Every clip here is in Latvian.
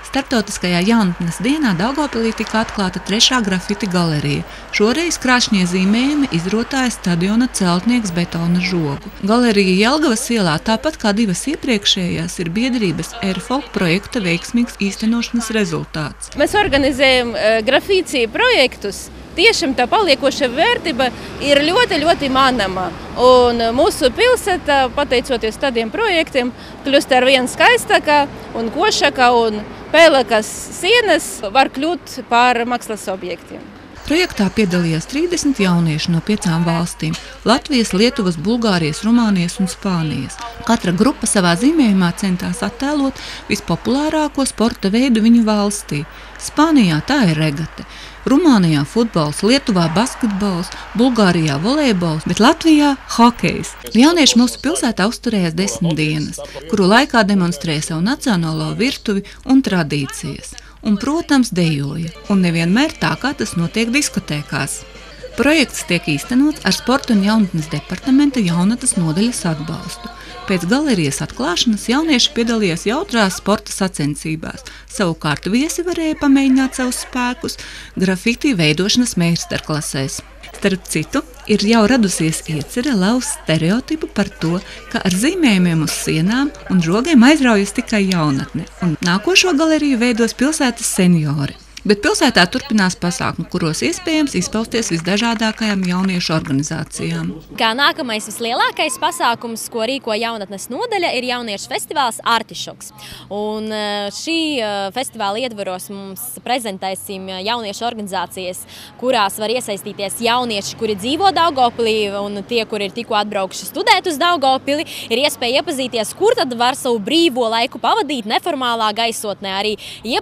Startautiskajā jaunatnes dienā Daugavpilī tika atklāta 3. grafiti galerija. Šoreiz krāšņie zīmējumi izrotāja stadiona celtnieks betona žogu. Galerija Jelgavas ielā, tāpat kā 2 iepriekšējās, ir biedrības ERFOLK projekta veiksmīgs īstenošanas rezultāts. Mēs organizējam grafīciju projektus. Tiešām tā paliekoša vērtība ir ļoti manama. Un mūsu pilsēta, pateicoties tādiem projektiem, kļūst arvien skaistāka un košāka, un pēlēkas sienas var kļūt par mākslas objektiem. Projektā piedalījās 30 jaunieši no 5 valstīm – Latvijas, Lietuvas, Bulgārijas, Rumānijas un Spānijas. Katra grupa savā zīmējumā centās attēlot vispopulārāko sporta veidu viņu valstī. Spānijā tā ir regate, Rumānijā futbols, Lietuvā basketbols, Bulgārijā volejbols, bet Latvijā hokejs. Jaunieši mūsu pilsētā uzturējās 10 dienas, kuru laikā demonstrēja savu nacionālo virtuvi un tradīcijas. Un, protams, dejoja, un nevienmēr tā, kā tas notiek diskotēkās. Projekts tiek īstenots ar Sporta un jaunatnes departamenta jaunatnes nodaļas atbalstu. Pēc galerijas atklāšanas jaunieši piedalījās jautrās sporta sacensībās. Savukārt viesi varēja pamēģināt savus spēkus grafiti veidošanas meistarklasēs. Starp citu, ir jau radusies iecerē lauzt stereotipu par to, ka ar zīmējumiem uz sienām un žogiem aizraujas tikai jaunatne, un nākošo galeriju veidos pilsētas seniori. Bet pilsētā turpinās pasākumi, kuros iespējams izpausties visdažādākajām jauniešu organizācijām. Kā nākamais vislielākais pasākums, ko rīko jaunatnes nodaļa, ir jauniešu festivāls Artišoks. Un šī festivāla ietvaros mums prezentēsim jauniešu organizācijas, kurās var iesaistīties jaunieši, kuri dzīvo Daugavpilī, un tie, kuri ir tikko atbraukuši studēt uz Daugavpili, ir iespēja iepazīties, kur tad var savu brīvo laiku pavadīt neformālā gaisotnē, arī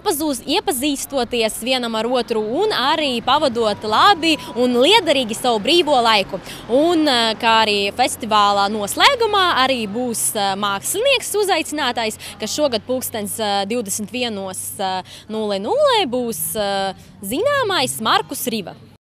iepazīstoties vienam ar otru un arī pavadot labi un liederīgi savu brīvo laiku. Un kā arī festivālā noslēgumā arī būs mākslinieks uzaicinātais, kas šogad 21:00 būs zināmais Markus Riva.